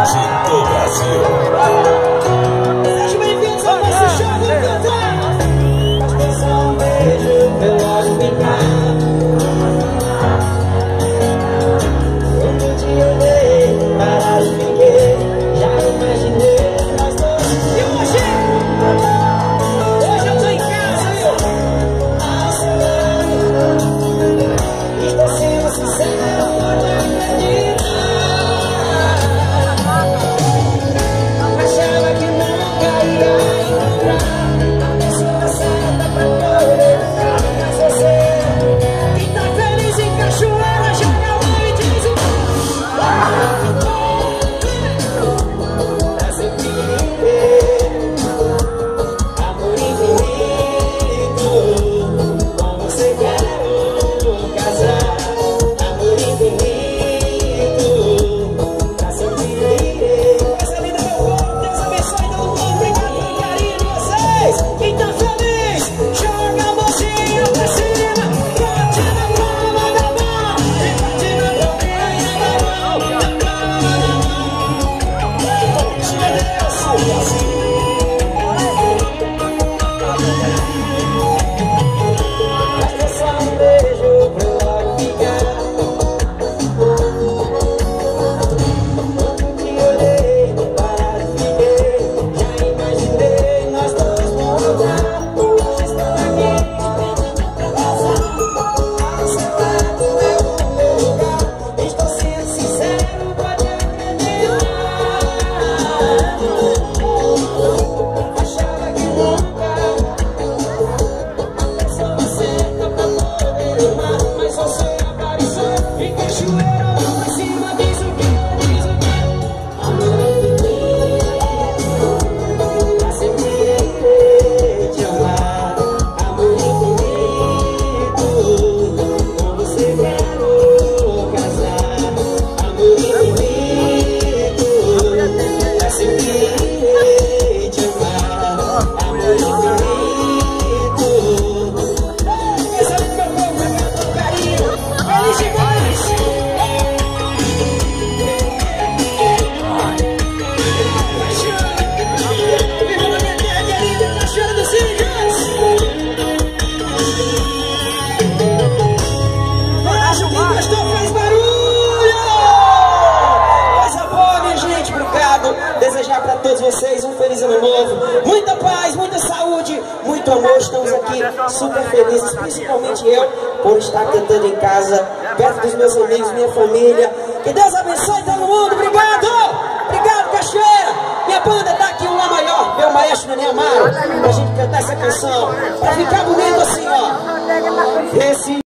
de todo o Brasil. Sejam bem-vindos ao nosso show do cantar. Basta só um beijo pra eu logo ficar. Quando te olhei, parado fiquei. Já imaginei nós dois. E hoje eu tô em casa, viu? Estou sendo sincero, pode acreditar. Achava que nunca ia encontrar a pessoa certa pra poder ficar. Mas você que tá feliz em Cachoeira, joga a mão e diz o pra sempre viver amor infinito. Com você quero casar. Amor infinito. Pra sempre viver. Essa linda meu povo, Deus abençoe todo mundo. Obrigado pelo carinho de vocês. Quem tá feliz, joga a mãozinha pra cima. Bate na palma da mão. E bate na palminha da mão. Na palma da mão. Basta só um beijo pra eu logo ficar. Quando te olhei, parado fiquei. Já imaginei nós dois voltar. Estou aqui esperando pra passar. Ao seu lado é o meu lugar. Estou sendo sincero, pode acreditar. Achava que nunca a pessoa certa pra poder amar. Mas você apareceu em Cachoeira, mão pra cima, diz o que, diz o que. Amor infinito, pra sempre irei te amar. Amor infinito, com você quero casar. Amor infinito, pra sempre irei te amar. Amor infinito. Essa é meu povo, meu carinho. Eles demais. Viva na minha terra querida, Cachoeira dos Índios. Beijo, quem gostou faz barulho. Coisa boa, minha gente, obrigado. Desejar para todos vocês um feliz ano novo. Muita paz, muita saúde, muito amor. Estamos aqui super felizes, principalmente eu, por estar cantando em casa, perto dos meus amigos, minha família. Que Deus abençoe todo mundo. Obrigado. Obrigado, Cachoeira. Minha banda tá aqui, o Lá Maior, meu maestro Nenê Amaro, pra gente cantar essa canção, pra ficar bonito assim, ó. Esse